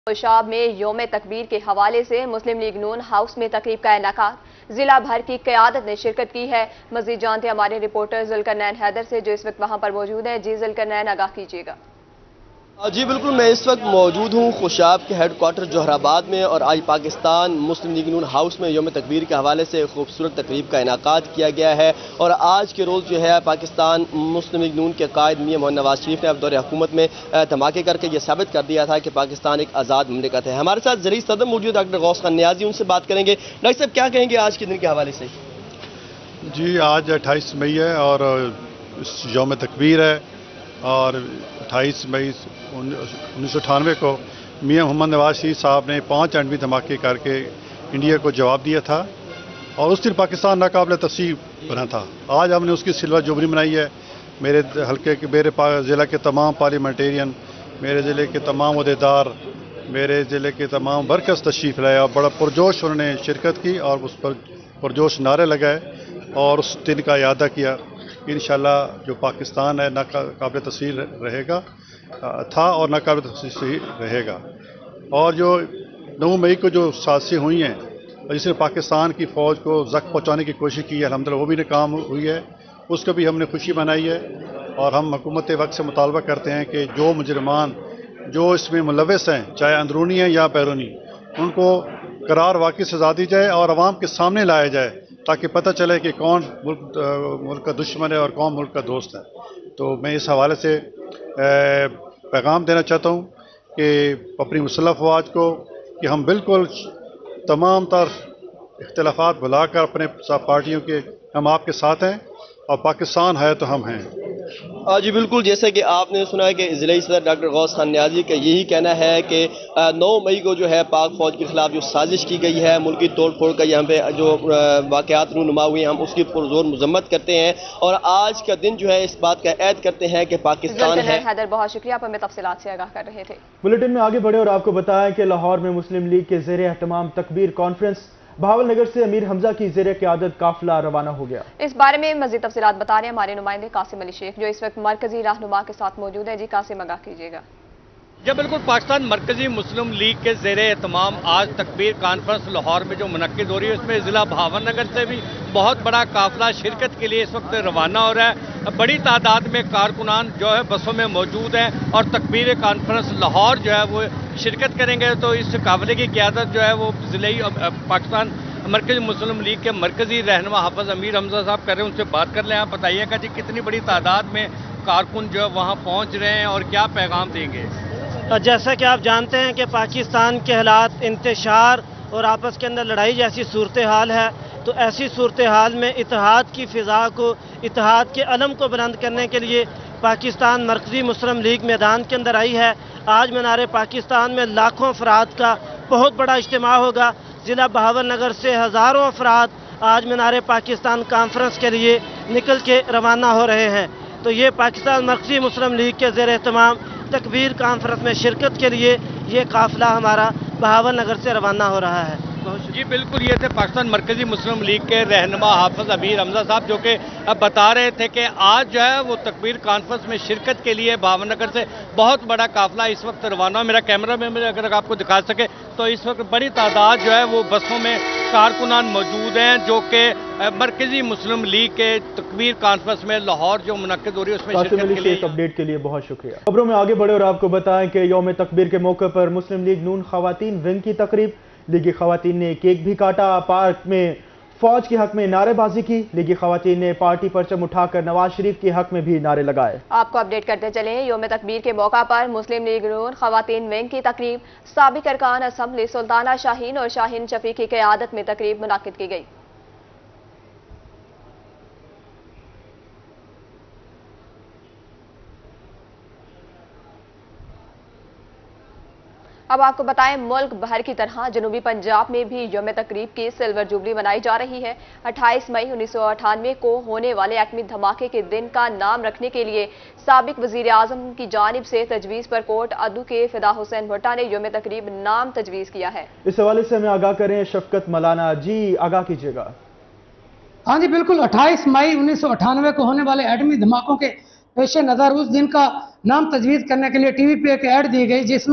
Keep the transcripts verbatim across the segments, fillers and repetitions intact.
خوشاب میں یوم تکبیر کے حوالے سے مسلم لیگ نون ہاؤس میں تقریب کا انعقاد، ضلع بھر کی قیادت نے شرکت کی ہے۔ مزید جانتے ہیں ہمارے رپورٹر ذوالقرنین حیدر سے جو اس وقت وہاں پر موجود ہیں۔ جی ذوالقرنین، آگاہ کیجیے گا۔ جی بالکل، میں اس وقت موجود ہوں خوشاب کے ہیڈ کوارٹر جوہر آباد میں، اور آج پاکستان مسلم لیگ نون ہاؤس میں یوم تکبیر کے حوالے سے خوبصورت تقریب کا انعقاد کیا گیا ہے۔ اور آج کے روز جو ہے پاکستان مسلم لیگ نون کے قائد میاں محمد نواز شریف نے اب دور حکومت میں دھماکے کر کے یہ ثابت کر دیا تھا کہ پاکستان ایک آزاد مملکت ہے۔ ہمارے ساتھ زرعی صدر موجود ڈاکٹر غوث خان نیازی، ان سے بات کریں گے۔ ڈاکٹر صاحب، کیا کہیں گے آج کے دن کے حوالے سے؟ جی، آج اٹھائیس مئی ہے اور یوم تکبیر ہے، اور اٹھائیس مئی انیس سو اٹھانوے کو میاں محمد نواز شریف صاحب نے پانچ اینٹمی دھماکے کر کے انڈیا کو جواب دیا تھا، اور اس دن پاکستان ناقابل تسخیر بنا تھا۔ آج ہم نے اس کی سلور جوبلی منائی ہے۔ میرے حلقے کے میرے ضلع کے تمام پارلیمنٹیرین، میرے ضلع کے تمام عہدیدار، میرے ضلع کے تمام ورکرز تشریف لائے اور بڑا پرجوش انہوں نے شرکت کی اور اس پر پرجوش نعرے لگائے اور اس دن کا اعادہ کیا۔ انشاءاللہ جو پاکستان ہے ناقابل تسخیر رہے گا تھا اور ناقابل تسخیر رہے گا۔ اور جو نو مئی کو جو حادثے ہوئی ہیں جس نے پاکستان کی فوج کو زخم پہنچانے کی کوشش کی ہے، الحمدللہ وہ بھی ناکام ہوئی ہے، اس کو بھی ہم نے خوشی منائی ہے۔ اور ہم حکومت وقت سے مطالبہ کرتے ہیں کہ جو مجرمان جو اس میں ملوث ہیں، چاہے اندرونی ہیں یا بیرونی، ان کو قرار واقعی سزا دی جائے اور عوام کے سامنے لایا جائے تاکہ پتہ چلے کہ کون ملک ملک کا دشمن ہے اور کون ملک کا دوست ہے۔ تو میں اس حوالے سے پیغام دینا چاہتا ہوں کہ اپنی مسلح افواج کو کہ ہم بالکل تمام تر اختلافات بھلا کر اپنے پارٹیوں کے ہم آپ کے ساتھ ہیں، اور پاکستان ہے تو ہم ہیں۔ جی بالکل، جیسے کہ آپ نے سنا ہے کہ ضلعی صدر ڈاکٹر غوث خان نیازی کا یہی کہنا ہے کہ نو مئی کو جو ہے پاک فوج کے خلاف جو سازش کی گئی ہے، ملکی توڑ پھوڑ کا یہاں پہ جو واقعات رونما ہوئے ہیں، ہم اس کی پرزور مذمت کرتے ہیں، اور آج کا دن جو ہے اس بات کا عید کرتے ہیں کہ پاکستان ہے۔ حیدر، بہت شکریہ، آپ ہمیں تفصیلات سے آگاہ کر رہے تھے۔ بلیٹن میں آگے بڑھے اور آپ کو بتائیں کہ لاہور میں مسلم لیگ کے زیر اہتمام تکبیر کانفرنس، بہاول نگر سے امیر حمزہ کی زیر قیادت قافلہ روانہ ہو گیا۔ اس بارے میں مزید تفصیلات بتا رہے ہیں ہمارے نمائندے قاسم علی شیخ جو اس وقت مرکزی رہنما کے ساتھ موجود ہیں۔ جی قاسم، آگاہ کیجیے گا۔ جب بالکل پاکستان مرکزی مسلم لیگ کے زیر اہتمام آج تکبیر کانفرنس لاہور میں جو منعقد ہو رہی ہے، اس میں ضلع بہاول نگر سے بھی بہت بڑا قافلہ شرکت کے لیے اس وقت روانہ ہو رہا ہے۔ بڑی تعداد میں کارکنان جو ہے بسوں میں موجود ہیں اور تکبیر کانفرنس لاہور جو ہے وہ شرکت کریں گے۔ تو اس قافلے کی قیادت جو ہے وہ ضلعی پاکستان مرکزی مسلم لیگ کے مرکزی رہنما حافظ امیر حمزہ صاحب کر رہے ہیں، ان سے بات کر لیں۔ آپ بتائیے گا جی کتنی بڑی تعداد میں کارکن جو ہے وہاں پہنچ رہے ہیں اور کیا پیغام دیں گے؟ جیسا کہ آپ جانتے ہیں کہ پاکستان کے حالات انتشار اور آپس کے اندر لڑائی جیسی صورتحال ہے، تو ایسی صورتحال میں اتحاد کی فضا کو، اتحاد کے علم کو بلند کرنے کے لیے پاکستان مرکزی مسلم لیگ میدان کے اندر آئی ہے۔ آج مینار پاکستان میں لاکھوں افراد کا بہت بڑا اجتماع ہوگا۔ ضلع بہاول نگر سے ہزاروں افراد آج مینار پاکستان کانفرنس کے لیے نکل کے روانہ ہو رہے ہیں۔ تو یہ پاکستان مرکزی مسلم لیگ کے زیر اہتمام تکبیر کانفرنس میں شرکت کے لیے یہ قافلہ ہمارا بہاول نگر سے روانہ ہو رہا ہے۔ جی بالکل، یہ تھے پاکستان مرکزی مسلم لیگ کے رہنما حافظ امیر حمزہ صاحب جو کہ اب بتا رہے تھے کہ آج جو ہے وہ تکبیر کانفرنس میں شرکت کے لیے بہاول نگر سے بہت بڑا قافلہ اس وقت روانہ ہے۔ میرا کیمرہ میں اگر آپ کو دکھا سکے تو اس وقت بڑی تعداد جو ہے وہ بسوں میں کارکنان موجود ہیں جو کہ مرکزی مسلم لیگ کے تکبیر کانفرنس میں لاہور جو منعقد ہو رہی ہے اس میں شرکت کے لیے۔ اپڈیٹ کے لیے بہت شکریہ۔ خبروں میں آگے بڑھے اور آپ کو بتائیں کہ یوم تکبیر کے موقع پر مسلم لیگ نون خواتین ونگ کی تقریب، لیگی خواتین نے کیک بھی کاٹا، پارک میں فوج کے حق میں نعرے بازی کی۔ لیگی خواتین نے پارٹی پرچم اٹھا کر نواز شریف کے حق میں بھی نعرے لگائے۔ آپ کو اپڈیٹ کرتے چلیں، یوم تکبیر کے موقع پر مسلم لیگ نون خواتین ونگ کی تقریب، سابق ارکان اسمبلی سلطانہ شاہین اور شاہین شفیق کی قیادت میں تقریب منعقد کی گئی۔ اب آپ کو بتائیں ملک بھر کی طرح جنوبی پنجاب میں بھی یوم تقریب کی سلور جوبلی منائی جا رہی ہے۔ اٹھائیس مئی انیس سو اٹھانوے کو ہونے والے ایٹمی دھماکے کے دن کا نام رکھنے کے لیے سابق وزیر اعظم کی جانب سے تجویز پر کوٹ ادو کے فدا حسین بھٹا نے یوم تقریب نام تجویز کیا ہے۔ اس حوالے سے ہمیں آگاہ کریں شفقت مولانا، جی آگاہ کیجیے گا۔ ہاں جی بالکل، اٹھائیس مئی انیس سو اٹھانوے کو ہونے والے ایٹمی دھماکوں کے پیش نظر اس دن کا نام تجویز کرنے کے لیے ٹی وی پہ ایک ایڈ دی گئی جس میں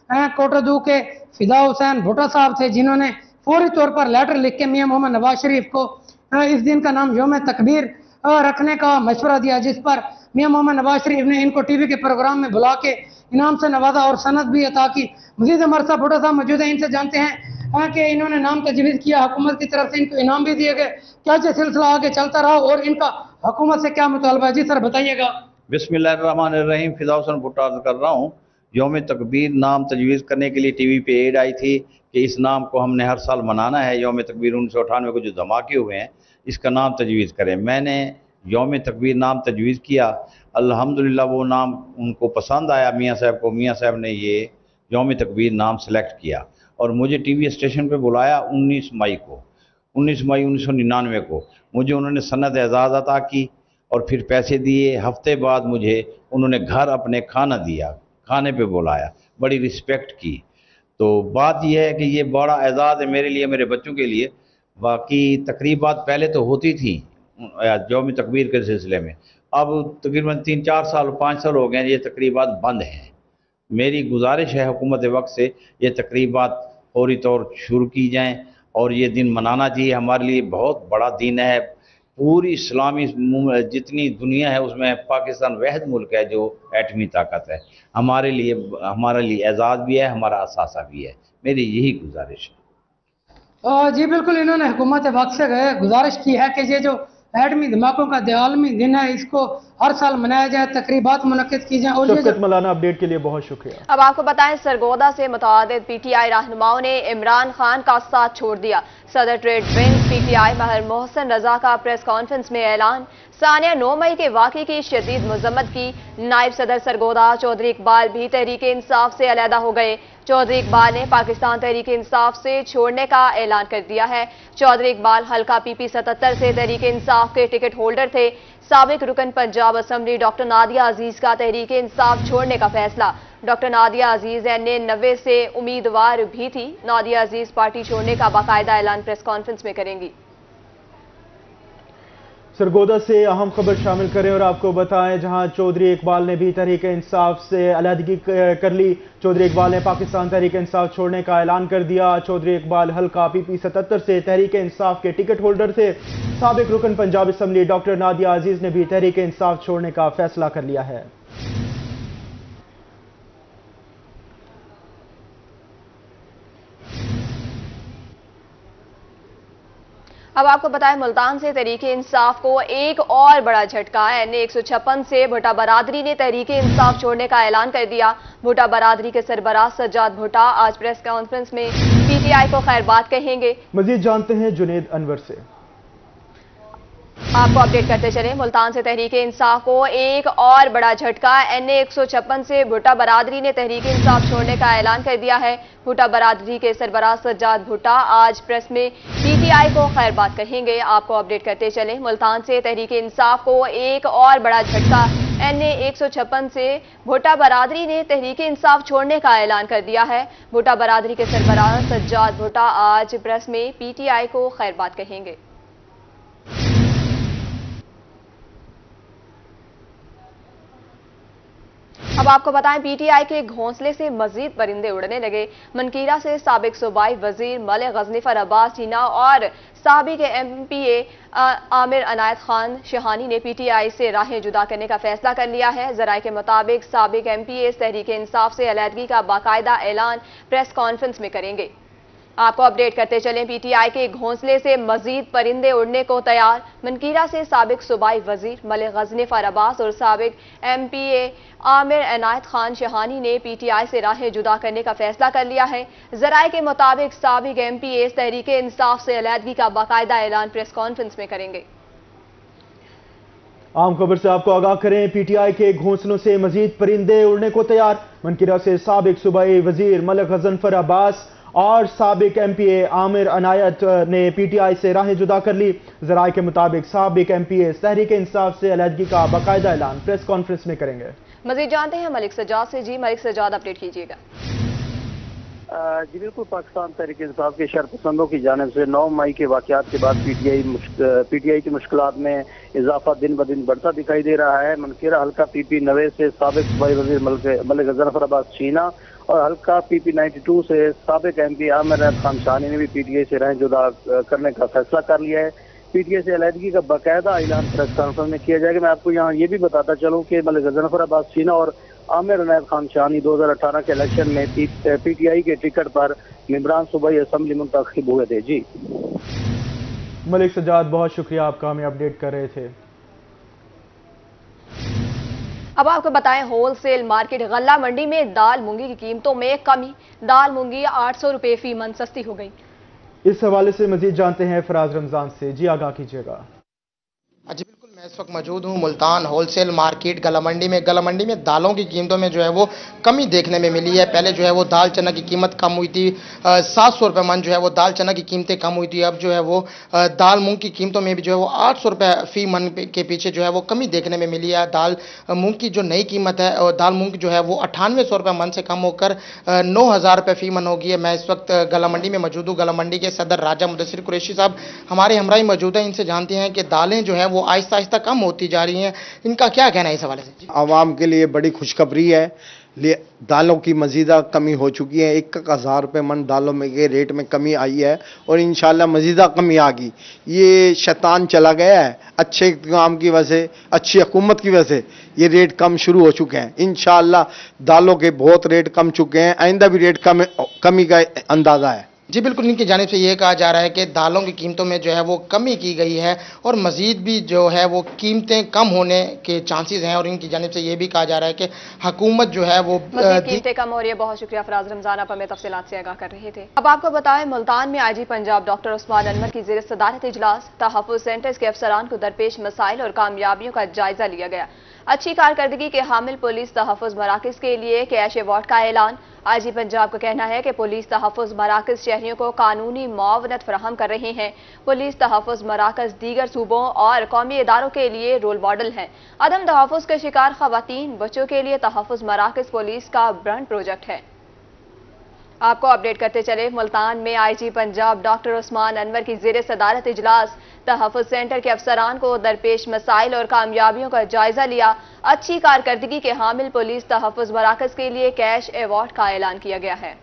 कोटरदू के फिदा हुसैन भुट्टो साहब थे, जिन्होंने फौरी तौर पर लेटर लिख के मियां मोहम्मद नवाज शरीफ को इस दिन का नाम यौम तकबीर रखने का मशवरा दिया, जिस पर मियां मोहम्मद नवाज शरीफ ने इनको टीवी के प्रोग्राम में बुला के इनाम से नवाजा और सनद भी अता की। मजीद हमारे साथ भुट्टो साहब मौजूद है, इनसे जानते हैं कि इन्होंने नाम तजवीज़ किया, हुकूमत की तरफ से इनको इनाम भी दिए गए, क्या ये सिलसिला आगे चलता रहा और इनका हुकूमत से क्या मुतालबा है? जी सर बताइएगा। बिस्मिल्लाहिर्रहमानिर्रहीम, फिदा हुसैन भुट्टो अर्ज़ कर रहा हूँ। यौम तकबीर नाम तजवीज़ करने के लिए टीवी पे एड आई थी कि इस नाम को हमने हर साल मनाना है। यौम तकबीर उन्नीस सौ अठानवे को जो धमाके हुए हैं, इसका नाम तजवीज़ करें। मैंने यौम तकबीर नाम तजवीज़ किया, अल्हम्दुलिल्लाह वो नाम उनको पसंद आया, मियाँ साहब को। मियाँ साहब ने ये यौम तकबीर नाम सेलेक्ट किया और मुझे टीवी स्टेशन पे बुलाया उन्नीस मई को उन्नीस मई उन्नीस सौ निन्यानवे को। मुझे उन्होंने सनद एजाज़ अता की और फिर पैसे दिए। हफ्ते बाद मुझे उन्होंने घर अपने खाना दिया, खाने पे बुलाया, बड़ी रिस्पेक्ट की। तो बात यह है कि ये बड़ा एजाज़ है मेरे लिए, मेरे बच्चों के लिए। बाकी तकरीबात पहले तो होती थी यौम तकबीर के सिलसिले में, अब तकरीबन तीन चार साल पाँच साल हो गए ये तकरीबात बंद हैं। मेरी गुजारिश है हुकूमत वक्त से ये तकरीबात फौरी तौर शुरू की जाएं और ये दिन मनाना चाहिए। हमारे लिए बहुत बड़ा दिन है। पूरी इस्लामी जितनी दुनिया है उसमें पाकिस्तान वहद मुल्क है जो एटमी ताकत है। हमारे लिए हमारे लिए एजाज़ भी है, हमारा असासा भी है। मेरी यही गुजारिश है। जी बिल्कुल, इन्होंने हुकूमत वक्त से गुजारिश की है कि ये जो एटमी धमाकों का आलमी दिन है, इसको हर साल मनाया जाए, तकरीबात मुनक्किद की जाए। और शफ़क़त मौलाना, अपडेट के लिए बहुत शुक्रिया। अब आपको बताएं, सरगोदा से मुतअद्दिद पीटीआई रहनुमाओं ने इमरान खान का साथ छोड़ दिया। सदर trade wing PTI Mehr Mohsin Raza का प्रेस कॉन्फ्रेंस में ऐलान। सानिया नौ मई के वाक़े की शदीद मजम्मत की। नायब सदर सरगोदा चौधरी इकबाल भी तहरीक इंसाफ से अलहदा हो गए। चौधरी इकबाल ने पाकिस्तान तहरीक इंसाफ से छोड़ने का ऐलान कर दिया है। चौधरी इकबाल हल्का पीपी सतहत्तर से तहरीक इंसाफ के टिकट होल्डर थे। साबिक रुकन पंजाब असम्बली डॉक्टर नादिया अजीज का तहरीक इंसाफ छोड़ने का फैसला। Doctor Nadia Aziz N A नब्बे से उम्मीदवार भी थी। नादिया अजीज पार्टी छोड़ने का बाकायदा ऐलान प्रेस कॉन्फ्रेंस में करेंगी। सरगोदा से अहम खबर शामिल करें और आपको बताएं, जहां चौधरी इकबाल ने भी तहरीक इंसाफ से अलहदगी कर ली। चौधरी इकबाल ने पाकिस्तान तहरीक इंसाफ छोड़ने का ऐलान कर दिया। चौधरी इकबाल हल्का पीपी सतहत्तर से तहरीक इंसाफ के टिकट होल्डर थे। साबिक रुकन पंजाब असम्बली डॉक्टर नादिया अजीज ने भी तहरीक इंसाफ छोड़ने का फैसला कर लिया है। अब आपको बताएं, मुल्तान से तहरीके इंसाफ को एक और बड़ा झटका। एन ए एक सौ छप्पन से भुट्टा बरादरी ने तहरीके इंसाफ छोड़ने का ऐलान कर दिया। भुट्टा बरादरी के सरबराह सज्जाद भुट्टा आज प्रेस कॉन्फ्रेंस में पीटीआई को खैरबात कहेंगे। मजीद जानते हैं जुनेद अनवर से। आपको अपडेट करते चले, मुल्तान से तहरीके इंसाफ को एक और बड़ा झटका। एन ए एक सौ छप्पन से भुट्टा बरादरी ने तहरीके इंसाफ छोड़ने का ऐलान कर दिया है। भुट्टा बरादरी के सरबराह सज्जाद भुट्टा आज प्रेस में पीटीआई को खैरबात कहेंगे। आपको अपडेट करते चले, मुल्तान से तहरीके इंसाफ को एक और बड़ा झटका। एन ए एक सौ छप्पन से भुट्टा बरादरी ने तहरीके इंसाफ छोड़ने का ऐलान कर दिया है। भुट्टा बरादरी के सरबराह सज्जाद भुट्टा आज प्रेस में पीटीआई को खैरबात कहेंगे। अब आपको बताएं, पीटीआई के घोंसले से मजीद परिंदे उड़ने लगे। मनकीरा से साबिक सूबाई वजीर मलिक गजनीफर अब्बास जीना और साबिक एमपीए आमिर अनायत खान शहानी ने पीटीआई से राहें जुदा करने का फैसला कर लिया है। जराये के मुताबिक साबिक एमपीए तहरीक इंसाफ से अलहदगी का बाकायदा ऐलान प्रेस कॉन्फ्रेंस में करेंगे। आपको अपडेट करते चलें, पीटीआई के घोंसले से मजीद परिंदे उड़ने को तैयार। मनकीरा से साबिक सूबाई वजीर मलिक गजनीफर अब्बास और साबिक एमपीए आमिर अनायत खान शहानी ने पीटीआई से राहें जुदा करने का फैसला कर लिया है। जराये के मुताबिक साबिक एमपीए तहरीक इंसाफ से अलहदगी का बाकायदा ऐलान प्रेस कॉन्फ्रेंस में करेंगे। आम खबर से आपको आगाह करें, पीटीआई के घोंसलों से मजीद परिंदे उड़ने को तैयार। मनकीरा से साबिक सूबाई वजीर मलिक गजनीफर अब्बास और साबिक एमपीए आमिर अनायत ने पीटीआई से राहें जुदा कर ली। जराये के मुताबिक साबिक एमपीए तहरीक इंसाफ से अलहदगी का बाकायदा ऐलान प्रेस कॉन्फ्रेंस में करेंगे। मजीद जानते हैं मलिक सज्जाद से। जी मलिक सज्जाद, अपडेट कीजिएगा। जी बिल्कुल, पाकिस्तान तहरीक इंसाफ के शरपसंदों की जानिब से नौ मई के वाक़यात के बाद पीटीआई पीटीआई की मुश्किलात में इजाफा दिन ब दिन बढ़ता दिखाई दे रहा है। मनकीरा हल्का पीपी नवे से साबिक सूबाई वजीर मलिक गजनीफर अब्बास चीना اور حلقہ پی پی نائنٹی ٹو سے سابق ایم پی عامر عنایت خان شانی نے بھی پی ٹی آئی سے رہیں جدا کرنے کا فیصلہ کر لیا ہے۔ پی ٹی آئی سے علیحدگی کا باقاعدہ اعلان پریس کانفرنس میں کیا جائے گا۔ میں آپ کو یہاں یہ بھی بتاتا چلوں کہ ملک ظفر عباس چینا اور عامر عنایت خان شانی دو ہزار اٹھارہ کے الیکشن میں پی ٹی آئی کے ٹکٹ پر ممبران صوبائی اسمبلی منتخب ہوئے تھے۔ جی ملک سجاد، بہت شکریہ، آپ کا ہمیں اپڈیٹ کر رہے تھے۔ اب آپ کو بتائیں ہول سیل مارکیٹ غلہ منڈی میں دال مونگی کی قیمتوں میں کمی، دال مونگی آٹھ سو روپے فی من سستی ہو گئی۔ اس حوالے سے مزید جانتے ہیں فراز رمضان سے، جی آگاہ کیجیے گا۔ جی بالکل، میں اس وقت موجود ہوں ملتان ہول سیل مارکیٹ گلہ منڈی میں۔ گلہ منڈی میں دالوں کی قیمتوں میں جو ہے وہ کمی دیکھنے میں ملی ہے۔ پہلے جو ہے وہ دال چنا کی قیمت کم ہوئی تھی، سات سو روپے من جو ہے وہ دال چنا کی قیمتیں کم ہوئی تھی۔ اب جو ہے وہ دال مونگ کی قیمتوں میں بھی جو ہے وہ آٹھ سو روپے فی من کے پیچھے جو ہے وہ کمی دیکھنے میں ملی ہے۔ دال مونگ کی جو نئی قیمت ہے، دال مونگ جو ہے وہ اٹھانوے سو روپے من سے کم ہو کر نو ہزار روپے فی من ہوگی ہے۔ میں اس وقت گلہ منڈی میں موجود ہوں۔ گلہ منڈی کے صدر راجہ مدثر قریشی صاحب ہمارے ہمراہ موجود ہیں، ان سے جانتے ہیں کہ دالیں جو ہیں وہ آہستہ آہستہ کم ہوتی جا رہی ہیں، ان کا کیا کہنا ہے اس حوالے سے؟ عوام کے لیے بڑی خوشخبری ہے، دالوں کی مزیدہ کمی ہو چکی ہے۔ ایک ہزار روپے من دالوں میں کے ریٹ میں کمی آئی ہے اور انشاءاللہ مزیدہ کمی آگی۔ یہ شیطان چلا گیا ہے، اچھے کام کی وجہ سے، اچھی حکومت کی وجہ سے یہ ریٹ کم شروع ہو چکے ہیں۔ انشاءاللہ دالوں کے بہت ریٹ کم چکے ہیں، آئندہ بھی ریٹ کم کمی کا اندازہ ہے۔ جی بالکل، ان کی جانب سے یہ کہا جا رہا ہے کہ دالوں کی قیمتوں میں جو ہے وہ کمی کی گئی ہے اور مزید بھی جو ہے وہ قیمتیں کم ہونے کے چانسز ہیں، اور ان کی جانب سے یہ بھی کہا جا رہا ہے کہ حکومت جو ہے وہ مزید قیمتیں کم ہو رہی ہے۔ بہت شکریہ فراز رمضان، آپ ہمیں تفصیلات سے آگاہ کر رہے تھے۔ اب آپ کو بتائیں ملتان میں آئی جی پنجاب ڈاکٹر عثمان انور کی زیر صدارت اجلاس، تحفظ سینٹرز کے افسران کو درپیش مسائل اور کامیابیوں کا جائزہ لیا گیا۔ اچھی کارکردگی کے حامل پولیس تحفظ مراکز کے لیے کیش ایوارڈ کا اعلان۔ آئی جی پنجاب کا کہنا ہے کہ پولیس تحفظ مراکز شہریوں کو قانونی معاونت فراہم کر رہے ہیں۔ پولیس تحفظ مراکز دیگر صوبوں اور قومی اداروں کے لیے رول ماڈل ہیں۔ عدم تحفظ کے شکار خواتین بچوں کے لیے تحفظ مراکز پولیس کا برانڈ پروجیکٹ ہے۔ آپ کو اپڈیٹ کرتے چلے، ملتان میں آئی جی پنجاب ڈاکٹر عثمان انور کی زیر صدارت اجلاس، تحفظ سینٹر کے افسران کو درپیش مسائل اور کامیابیوں کا جائزہ لیا۔ اچھی کارکردگی کے حامل پولیس تحفظ مراکز کے لیے کیش ایوارڈ کا اعلان کیا گیا ہے۔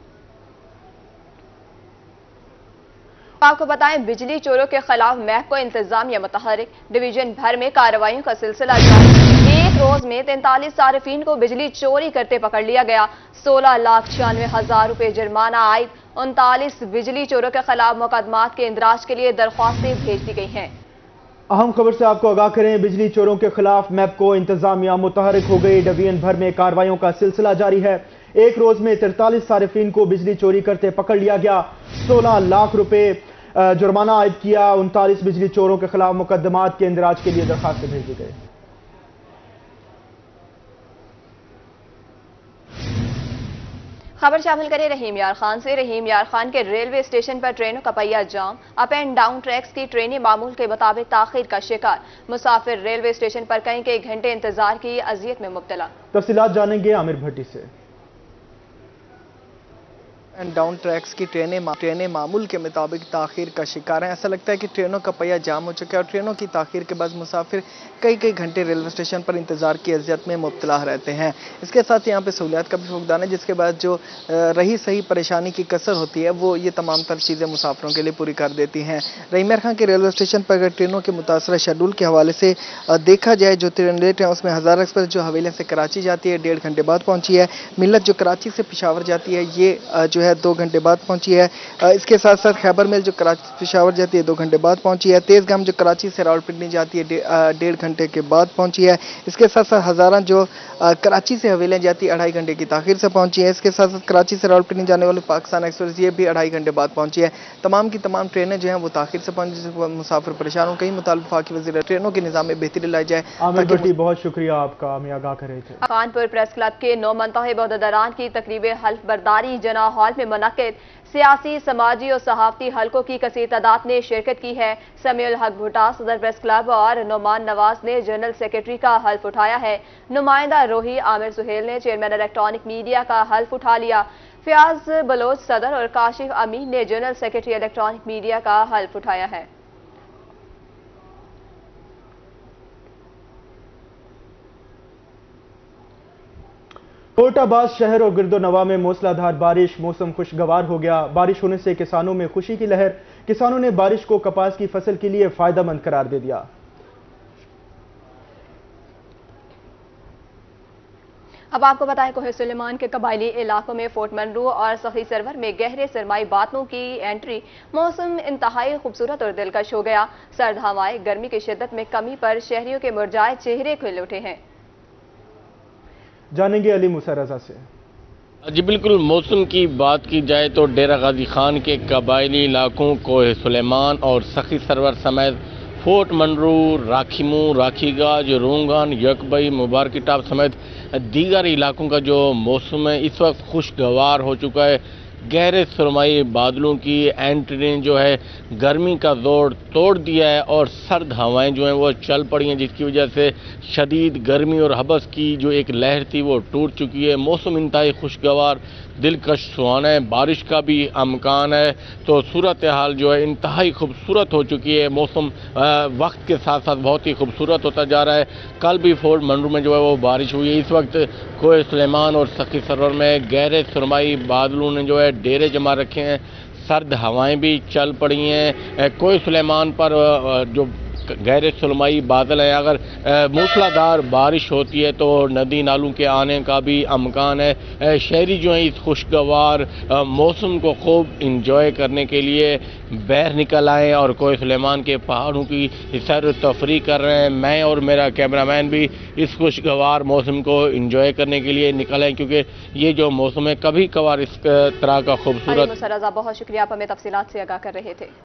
آپ کو بتائیں بجلی چوروں کے خلاف محکمہ انتظامیہ متحرک، ڈویژن بھر میں کارروائیوں کا سلسلہ جاری۔ ایک روز میں تینتالیس صارفین کو بجلی چوری کرتے پکڑ لیا گیا، سولہ لاکھ چھیانوے ہزار روپے جرمانہ عائد، انتالیس بجلی چوروں کے خلاف مقدمات کے اندراج کے لیے درخواستیں بھیج دی گئی ہیں۔ اہم خبر سے آپ کو آگاہ کریں، بجلی چوروں کے خلاف میپکو انتظامیہ متحرک ہو گئی، ڈویژن بھر میں کارروائیوں کا سلسلہ جاری ہے۔ ایک روز میں تینتالیس صارفین کو بجلی چوری کرتے پکڑ لیا گیا، سولہ لاکھ روپے جرمانہ عائد کیا، انتالیس بجلی چوروں کے خلاف مقدمات کے اندراج کے لیے درخواستیں بھیج دی گئی۔ خبر شامل کریں رحیم یار خان سے۔ رحیم یار خان کے ریلوے اسٹیشن پر ٹرینوں کا پہیہ جام، اپ اینڈ ڈاؤن ٹریکس کی ٹرینیں معمول کے مطابق تاخیر کا شکار، مسافر ریلوے اسٹیشن پر کئی کئی گھنٹے انتظار کی اذیت میں مبتلا۔ تفصیلات جانیں گے عامر بھٹی سے۔ اینڈ ڈاؤن ٹریکس کی ٹرینیں ٹرینیں معمول کے مطابق تاخیر کا شکار ہیں۔ ایسا لگتا ہے کہ ٹرینوں کا پہیہ جام ہو چکا ہے اور ٹرینوں کی تاخیر کے بعد مسافر کئی کئی گھنٹے ریلوے اسٹیشن پر انتظار کی اذیت میں مبتلا رہتے ہیں۔ اس کے ساتھ یہاں پہ سہولیات کا بھی فقدان ہے، جس کے بعد جو رہی صحیح پریشانی کی کثر ہوتی ہے وہ یہ تمام تر چیزیں مسافروں کے لیے پوری کر دیتی ہیں۔ رحیم یار خان کے ریلوے اسٹیشن پر اگر ٹرینوں کے متاثرہ شیڈول کے حوالے سے دیکھا جائے، جو ٹرین لیٹ ہیں اس میں ہزارہ ایکسپریس جو حویلے سے کراچی جاتی ہے ڈیڑھ گھنٹے بعد پہنچی ہے، ملت جو کراچی سے پشاور جاتی ہے یہ جو ہے دو گھنٹے بعد پہنچی ہے۔ اس کے ساتھ ساتھ خیبر میل جو کراچی پشاور جاتی ہے دو گھنٹے بعد پہنچی ہے، تیز گام جو کراچی سے راولپنڈی جاتی ہے ڈیڑھ گھنٹے کے بعد پہنچی ہے۔ اس کے ساتھ ساتھ ہزارہ جو کراچی سے حویلے جاتی ہے اڑھائی گھنٹے کی تاخیر سے پہنچی ہے۔ اس کے ساتھ ساتھ کراچی سے راولپنڈی جانے والی پاکستان ایکسپریس یہ بھی اڑھائی گھنٹے بعد پہنچی ہے۔ تمام کی تمام ٹرینیں جو ہیں وہ تاخیر سے پہنچی، جس پر مسافر پریشان ہو۔ کئی مطالبہ وفاقی وزیر ٹرینوں کے نظام میں بہتری لائی جائے۔ عامر بھٹی بہت شکریہ آپ کا، ہمیں آگاہ کر رہے تھے۔ خانپور پریس کلب کے نو منتخب عہدیداران کی تقریب حلف برداری جناح ہال میں منعقد، سیاسی، سماجی اور صحافتی حلقوں کی کثیر تعداد نے شرکت کی ہے۔ سمیع الحق بھٹا صدر پریس کلب اور نعمان نواز نے جنرل سیکرٹری کا حلف اٹھایا ہے۔ نمائندہ روحی عامر سہیل نے چیئرمین الیکٹرانک میڈیا کا حلف اٹھا لیا۔ فیاض بلوچ صدر اور کاشف امین نے جنرل سیکرٹری الیکٹرانک میڈیا کا حلف اٹھایا ہے۔ कोटा बाज शहर और गिरदोनवा में मूसलाधार बारिश, मौसम खुशगवार हो गया। बारिश होने से किसानों में खुशी की लहर। किसानों ने बारिश को कपास की फसल के लिए फायदेमंद करार दे दिया। अब आपको बताएं, कोहे सुलेमान के कबायली इलाकों में फोर्ट मनरू और सखी सरवर में गहरे सरमाई बादलों की एंट्री। मौसम इंतहाई खूबसूरत और दिलकश हो गया। सर्द हवाएं, गर्मी की शिद्दत में कमी पर शहरियों के मुरझाए चेहरे खिल उठे हैं। जानेंगे अली मूसा रजा से। जी बिल्कुल, मौसम की बात की जाए तो डेरा गाजी खान के कबायली इलाकों कोहे सुलेमान और सखी सरवर समेत फोर्ट मनरू, राखीमू, राखीगाज, रोंगन, यकबई, मुबारकी टाप समेत दीगर इलाकों का जो मौसम है इस वक्त खुशगवार हो चुका है। गहरे सुरमाई बादलों की एंट्री ने जो है गर्मी का जोर तोड़ दिया है और सर्द हवाएं जो हैं वो चल पड़ी हैं, जिसकी वजह से शदीद गर्मी और हबस की जो एक लहर थी वो टूट चुकी है। मौसम इंतहाई खुशगवार, दिलकश सुहाना है, बारिश का भी अमकान है, तो सूरत हाल जो है इंतहाई खूबसूरत हो चुकी है। मौसम वक्त के साथ साथ बहुत ही खूबसूरत होता जा रहा है। कल भी फोर्ट मनरू में जो है वो बारिश हुई है। इस वक्त कोहे सुलेमान और सखी सरवर में गहरे सुरमाई बादलों ने जो है डेरे जमा रखे हैं। सर्द हवाएं भी चल पड़ी हैं। कोहे सुलेमान पर जो गहरे सुरमाई बादल हैं, अगर मूसलाधार बारिश होती है तो नदी नालों के आने का भी अमकान है। शहरी जो हैं इस खुशगवार मौसम को खूब इंजॉय करने के लिए बाहर निकल आए और कोहे सुलेमान के पहाड़ों की सैर तफरी कर रहे हैं। मैं और मेरा कैमरामैन भी इस खुशगवार मौसम को इंजॉय करने के लिए निकल आए, क्योंकि ये जो मौसम है कभी कभार इस तरह का खूबसूरत। बहुत शुक्रिया, आप हमें तफसीलात से आगाह कर रहे थे।